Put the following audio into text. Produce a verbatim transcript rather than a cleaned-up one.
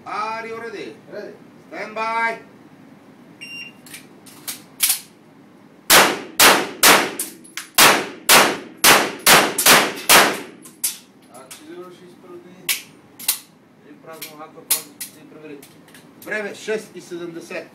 Are you ready? Ready. Stand by. Акселируешь изпълни. И празно хака, празно си провери. Време шест и седемдесет.